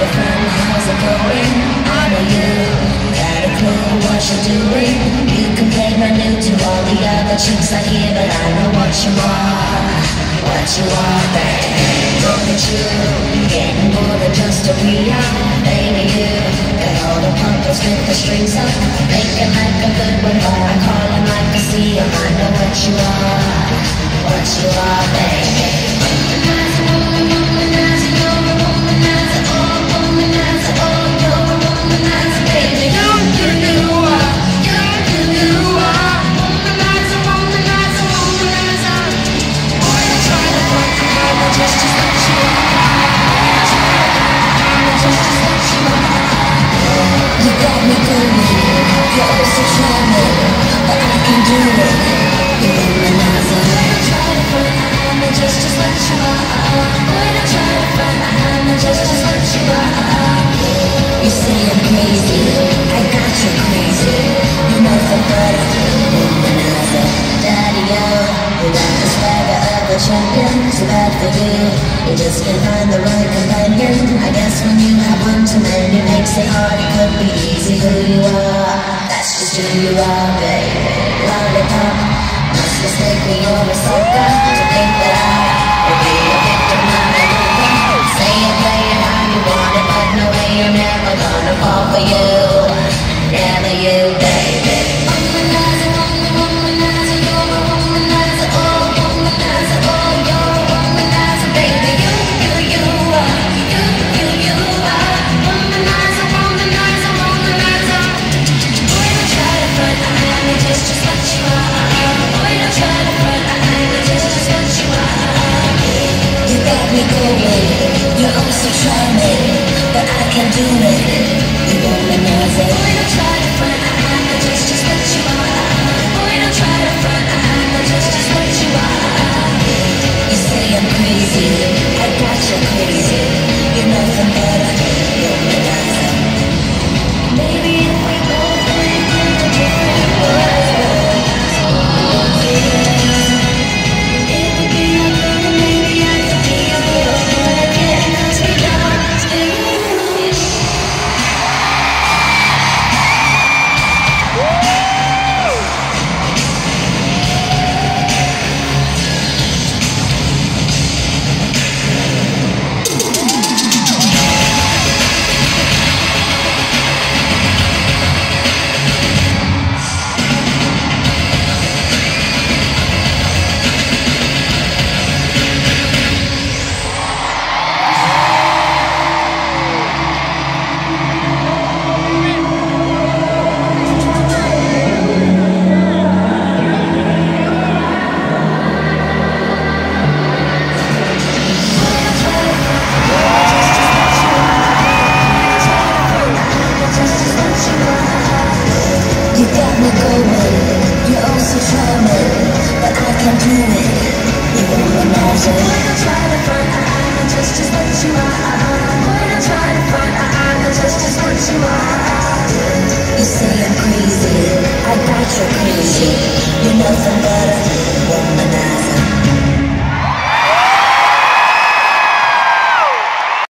friend, how's it going? I know you got a clue what you're doing. You can play brand new to all the other chicks I hear, but I know what you are, baby. Look at you, getting more than just a re-up. Baby, you got all the pumpers with the strings up, making like a good one, but I call him like a C. I know what you are, baby. Womanizer, womanizer, you're a womanizer, oh, womanizer, oh, you're a womanizer, baby. You are. Womanizer, womanizer, womanizer. Boy, I try to fuck you, but I just let you are. Just let you are. You got me going, you're oh so charming, but I can do it. You're a womanizer. Boy, I try to front, just let you are. Boy, I try to front, just let you are. You say I'm crazy, I got you crazy. You're nothing but a womanizer. Daddy-o, you got the swagger of a champion. Too bad for you, you just can't find the right companion. I guess when you have one too many makes it hard. It could be easy who you are, that's just who you are, baby. Lollipop, must mistake me, you're a sucker. To think that I would be a victim of a lover. Say it, play it how you want it, but no way you're never gonna fall for you. Never you, baby. Womanizer, womanizer, you're a womanizer, oh, womanizer, oh, you're a womanizer, baby. You are. Womanizer, womanizer, womanizer. Boy, don't try to front, just what you are. Boy, don't try to front, just what you are. You got me going, you're oh so charming, but I can do it. You womanizer. Boy, don't try to front, just what you are. Boy, don't try to front, just what you are. You say I'm crazy, I got you crazy. You're nothing but a womanizer. Maybe if we both lived in a different world, it would be a good, and maybe I could be a little good again. 'Cause we lost you. You got me going, you're oh so charming, but I can do it. You're a womanizer. Boy, don't try to front, just what you are. Boy, don't try to front, just what you are.